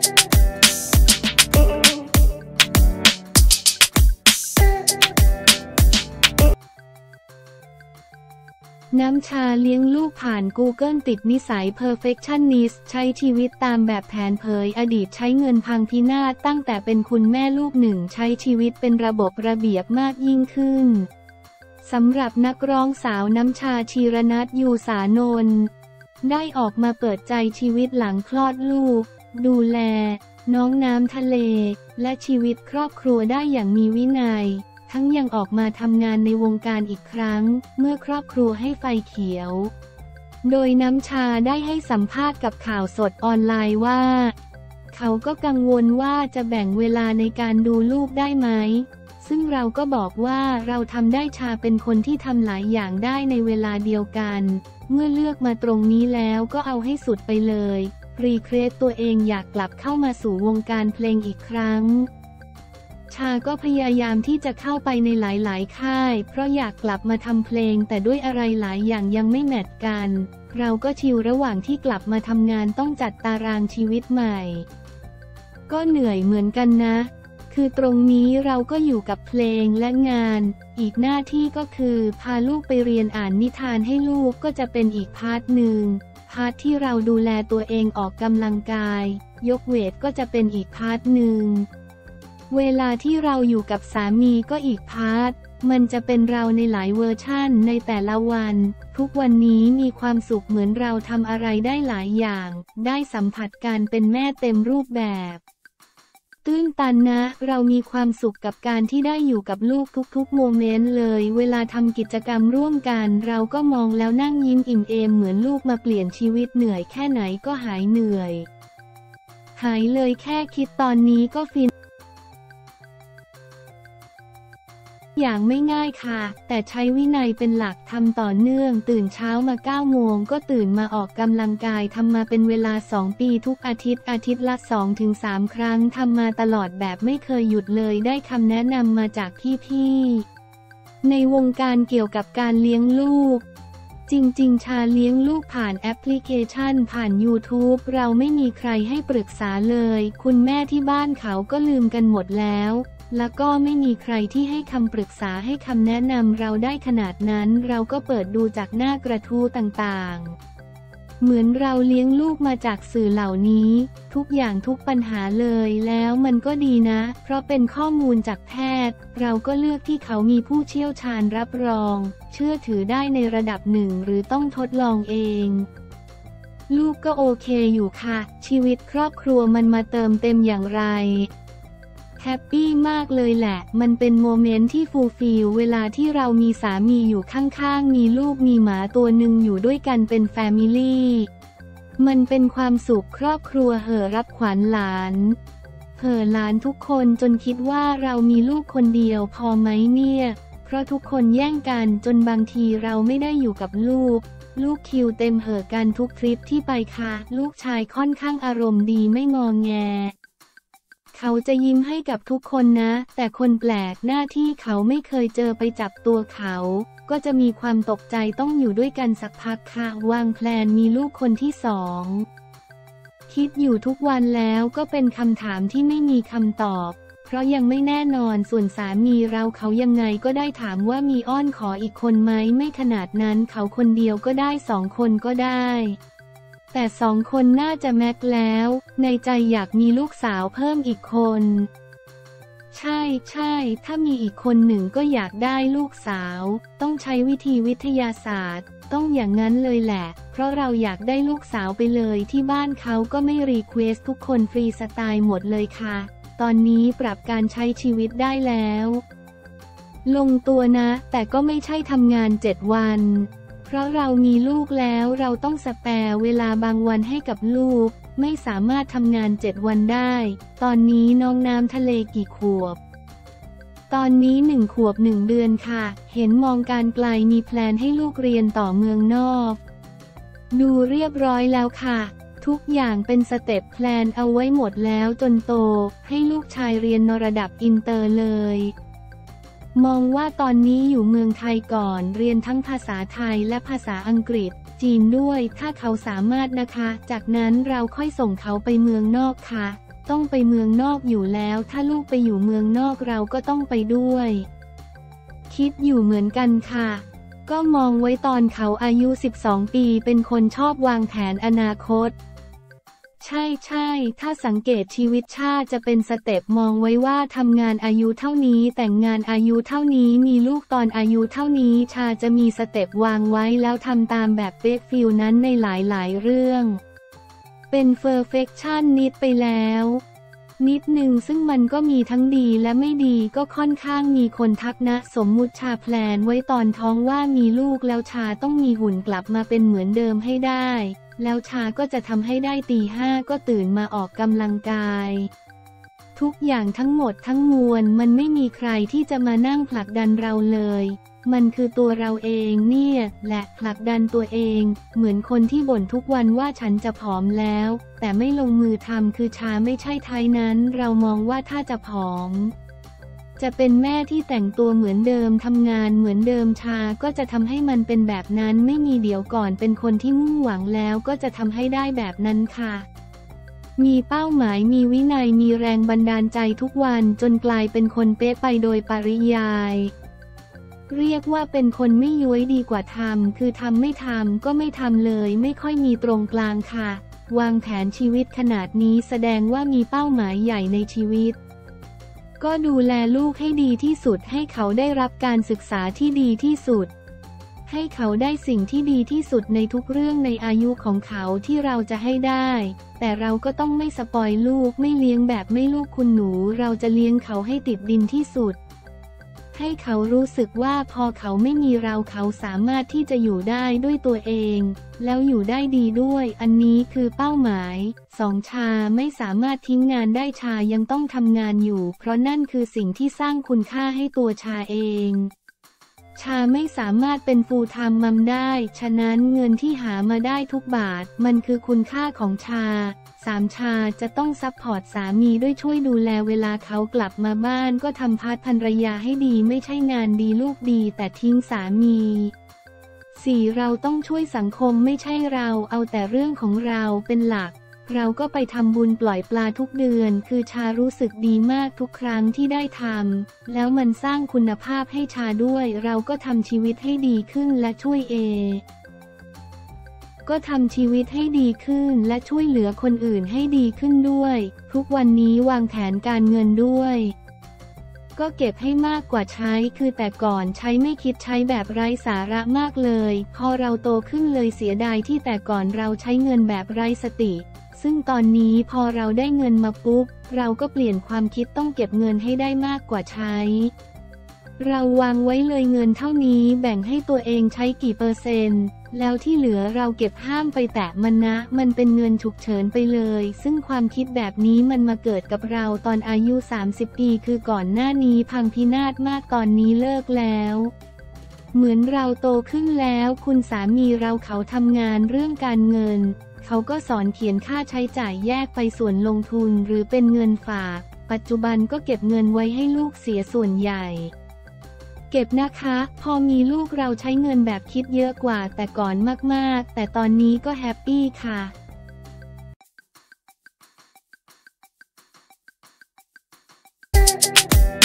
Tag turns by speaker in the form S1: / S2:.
S1: น้ำชาเลี้ยงลูกผ่าน Google ติดนิสัย perfectionist ใช้ชีวิตตามแบบแผนเผยอดีตใช้เงินพังพินาศตั้งแต่เป็นคุณแม่ลูกหนึ่งใช้ชีวิตเป็นระบบระเบียบมากยิ่งขึ้นสำหรับนักร้องสาวน้ำชาชีรนัท ยูสานนท์ได้ออกมาเปิดใจชีวิตหลังคลอดลูกดูแลน้องน้ำทะเลและชีวิตครอบครัวได้อย่างมีวินัยทั้งยังออกมาทำงานในวงการอีกครั้งเมื่อครอบครัวให้ไฟเขียวโดยน้ำชาได้ให้สัมภาษณ์กับข่าวสดออนไลน์ว่าเขาก็กังวลว่าจะแบ่งเวลาในการดูลูกได้ไหมซึ่งเราก็บอกว่าเราทำได้ชาเป็นคนที่ทำหลายอย่างได้ในเวลาเดียวกันเมื่อเลือกมาตรงนี้แล้วก็เอาให้สุดไปเลยรีเครทตัวเองอยากกลับเข้ามาสู่วงการเพลงอีกครั้งชาก็พยายามที่จะเข้าไปในหลายๆค่ายเพราะอยากกลับมาทำเพลงแต่ด้วยอะไรหลายอย่างยังไม่แมทกันเราก็ชิลระหว่างที่กลับมาทำงานต้องจัดตารางชีวิตใหม่ก็เหนื่อยเหมือนกันนะคือตรงนี้เราก็อยู่กับเพลงและงานอีกหน้าที่ก็คือพาลูกไปเรียนอ่านนิทานให้ลูกก็จะเป็นอีกพาร์ทหนึ่งพาร์ทที่เราดูแลตัวเองออกกำลังกายยกเวทก็จะเป็นอีกพาร์ทหนึ่งเวลาที่เราอยู่กับสามีก็อีกพาร์ทมันจะเป็นเราในหลายเวอร์ชั่นในแต่ละวันทุกวันนี้มีความสุขเหมือนเราทำอะไรได้หลายอย่างได้สัมผัสการเป็นแม่เต็มรูปแบบตื้นตันนะเรามีความสุขกับการที่ได้อยู่กับลูกทุกๆโมเมนต์เลยเวลาทำกิจกรรมร่วมกันเราก็มองแล้วนั่งยิ้มอิ่มเอมเหมือนลูกมาเปลี่ยนชีวิตเหนื่อยแค่ไหนก็หายเหนื่อยหายเลยแค่คิดตอนนี้ก็ฟินอย่างไม่ง่ายค่ะแต่ใช้วินัยเป็นหลักทำต่อเนื่องตื่นเช้ามา9 โมงก็ตื่นมาออกกำลังกายทำมาเป็นเวลา2 ปีทุกอาทิตย์ละ 2-3 ครั้งทำมาตลอดแบบไม่เคยหยุดเลยได้คำแนะนำมาจากพี่ๆในวงการเกี่ยวกับการเลี้ยงลูกจริงๆชาเลี้ยงลูกผ่านแอปพลิเคชันผ่าน YouTube เราไม่มีใครให้ปรึกษาเลยคุณแม่ที่บ้านเขาก็ลืมกันหมดแล้วแล้วก็ไม่มีใครที่ให้คำปรึกษาให้คำแนะนำเราได้ขนาดนั้นเราก็เปิดดูจากหน้ากระทู้ต่างๆเหมือนเราเลี้ยงลูกมาจากสื่อเหล่านี้ทุกอย่างทุกปัญหาเลยแล้วมันก็ดีนะเพราะเป็นข้อมูลจากแพทย์เราก็เลือกที่เขามีผู้เชี่ยวชาญรับรองเชื่อถือได้ในระดับหนึ่งหรือต้องทดลองเองลูกก็โอเคอยู่ค่ะชีวิตครอบครัวมันมาเติมเต็มอย่างไรแฮปปี้มากเลยแหละมันเป็นโมเมนต์ที่ฟูลฟิลเวลาที่เรามีสามีอยู่ข้างๆมีลูกมีหมาตัวหนึ่งอยู่ด้วยกันเป็นแฟมิลี่มันเป็นความสุขครอบครัวเห่อรับขวัญหลานหลานทุกคนจนคิดว่าเรามีลูกคนเดียวพอไหมเนี่ยเพราะทุกคนแย่งกันจนบางทีเราไม่ได้อยู่กับลูกคิวเต็มกันทุกทริปที่ไปค่ะลูกชายค่อนข้างอารมณ์ดีไม่งอแงเขาจะยิ้มให้กับทุกคนนะแต่คนแปลกหน้าที่เขาไม่เคยเจอไปจับตัวเขาก็จะมีความตกใจต้องอยู่ด้วยกันสักพักค่ะวางแพลนมีลูกคนที่2คิดอยู่ทุกวันแล้วก็เป็นคำถามที่ไม่มีคำตอบเพราะยังไม่แน่นอนส่วนสามีเราเขายังไงก็ได้ถามว่ามีอ้อนขออีกคนไหมไม่ขนาดนั้นเขาคนเดียวก็ได้2 คนก็ได้แต่2 คนน่าจะแม็กแล้วในใจอยากมีลูกสาวเพิ่มอีกคนใช่ถ้ามีอีกคนหนึ่งก็อยากได้ลูกสาวต้องใช้วิธีวิทยาศาสตร์ต้องอย่างนั้นเลยแหละเพราะเราอยากได้ลูกสาวไปเลยที่บ้านเขาก็ไม่รีเควสทุกคนฟรีสไตล์หมดเลยค่ะตอนนี้ปรับการใช้ชีวิตได้แล้วลงตัวนะแต่ก็ไม่ใช่ทำงาน7 วันเพราะเรามีลูกแล้วเราต้องสแปร์เวลาบางวันให้กับลูกไม่สามารถทำงาน7 วันได้ตอนนี้น้องน้ำทะเลกี่ขวบตอนนี้1 ขวบ 1 เดือนค่ะเห็นมองการไกลมีแพลนให้ลูกเรียนต่อเมืองนอกดูเรียบร้อยแล้วค่ะทุกอย่างเป็นสเต็ปแพลนเอาไว้หมดแล้วจนโตให้ลูกชายเรียนระดับอินเตอร์เลยมองว่าตอนนี้อยู่เมืองไทยก่อนเรียนทั้งภาษาไทยและภาษาอังกฤษจีนด้วยถ้าเขาสามารถนะคะจากนั้นเราค่อยส่งเขาไปเมืองนอกค่ะต้องไปเมืองนอกอยู่แล้วถ้าลูกไปอยู่เมืองนอกเราก็ต้องไปด้วยคิดอยู่เหมือนกันค่ะก็มองไว้ตอนเขาอายุ12 ปีเป็นคนชอบวางแผนอนาคตใช่ถ้าสังเกตชีวิตชาจะเป็นสเต็ปมองไว้ว่าทำงานอายุเท่านี้แต่งงานอายุเท่านี้มีลูกตอนอายุเท่านี้ชาจะมีสเต็ปวางไว้แล้วทำตามแบบเป๊ะฟิลนั้นในหลายๆเรื่องเป็นเฟอร์เฟคชั่นนิดไปแล้วนิดหนึ่งซึ่งมันก็มีทั้งดีและไม่ดีก็ค่อนข้างมีคนทักนะสมมุติชาแพลนไว้ตอนท้องว่ามีลูกแล้วชาต้องมีหุ่นกลับมาเป็นเหมือนเดิมให้ได้แล้วชาก็จะทำให้ได้ตี 5ก็ตื่นมาออกกำลังกายทุกอย่างทั้งหมดทั้งมวลมันไม่มีใครที่จะมานั่งผลักดันเราเลยมันคือตัวเราเองเนี่ยแหละผลักดันตัวเองเหมือนคนที่บ่นทุกวันว่าฉันจะผอมแล้วแต่ไม่ลงมือทำคือชาไม่ใช่ไทยนั้นเรามองว่าถ้าจะผอมจะเป็นแม่ที่แต่งตัวเหมือนเดิมทำงานเหมือนเดิมชาก็จะทำให้มันเป็นแบบนั้นไม่มีเดี๋ยวก่อนเป็นคนที่มุ่งหวังแล้วก็จะทำให้ได้แบบนั้นค่ะมีเป้าหมายมีวินัยมีแรงบันดาลใจทุกวันจนกลายเป็นคนเป๊ะไปโดยปริยายเรียกว่าเป็นคนไม่ย้วยดีกว่าทำคือทำไม่ทำก็ไม่ทำเลยไม่ค่อยมีตรงกลางค่ะวางแผนชีวิตขนาดนี้แสดงว่ามีเป้าหมายใหญ่ในชีวิตก็ดูแลลูกให้ดีที่สุดให้เขาได้รับการศึกษาที่ดีที่สุดให้เขาได้สิ่งที่ดีที่สุดในทุกเรื่องในอายุของเขาที่เราจะให้ได้แต่เราก็ต้องไม่สปอยลูกไม่เลี้ยงแบบไม่ลูกคุณหนูเราจะเลี้ยงเขาให้ติดดินที่สุดให้เขารู้สึกว่าพอเขาไม่มีเราเขาสามารถที่จะอยู่ได้ด้วยตัวเองแล้วอยู่ได้ดีด้วยอันนี้คือเป้าหมาย2ชาไม่สามารถทิ้งงานได้ชายังต้องทำงานอยู่เพราะนั่นคือสิ่งที่สร้างคุณค่าให้ตัวชาเองชาไม่สามารถเป็นฟูลไทม์มัมได้ฉะนั้นเงินที่หามาได้ทุกบาทมันคือคุณค่าของชา3ชาจะต้องซัพพอร์ตสามีด้วยช่วยดูแลเวลาเขากลับมาบ้านก็ทำพาร์ทภรรยาให้ดีไม่ใช่งานดีลูกดีแต่ทิ้งสามี4เราต้องช่วยสังคมไม่ใช่เราเอาแต่เรื่องของเราเป็นหลักเราก็ไปทำบุญปล่อยปลาทุกเดือนคือชารู้สึกดีมากทุกครั้งที่ได้ทำแล้วมันสร้างคุณภาพให้ชาด้วยเราก็ทำชีวิตให้ดีขึ้นและช่วยก็ทำชีวิตให้ดีขึ้นและช่วยเหลือคนอื่นให้ดีขึ้นด้วยทุกวันนี้วางแผนการเงินด้วยก็เก็บให้มากกว่าใช้คือแต่ก่อนใช้ไม่คิดใช้แบบไร้สาระมากเลยพอเราโตขึ้นเลยเสียดายที่แต่ก่อนเราใช้เงินแบบไร้สติซึ่งตอนนี้พอเราได้เงินมาปุ๊บเราก็เปลี่ยนความคิดต้องเก็บเงินให้ได้มากกว่าใช้เราวางไว้เลยเงินเท่านี้แบ่งให้ตัวเองใช้กี่เปอร์เซ็นต์แล้วที่เหลือเราเก็บห้ามไปแตะมันนะมันเป็นเงินฉุกเฉินไปเลยซึ่งความคิดแบบนี้มันมาเกิดกับเราตอนอายุ30 ปีคือก่อนหน้านี้พังพินาศมากตอนนี้เลิกแล้วเหมือนเราโตขึ้นแล้วคุณสามีเราเขาทำงานเรื่องการเงินเขาก็สอนเขียนค่าใช้จ่ายแยกไปส่วนลงทุนหรือเป็นเงินฝากปัจจุบันก็เก็บเงินไว้ให้ลูกเสียส่วนใหญ่เก็บนะคะพอมีลูกเราใช้เงินแบบคิดเยอะกว่าแต่ก่อนมากๆแต่ตอนนี้ก็แฮปปี้ค่ะ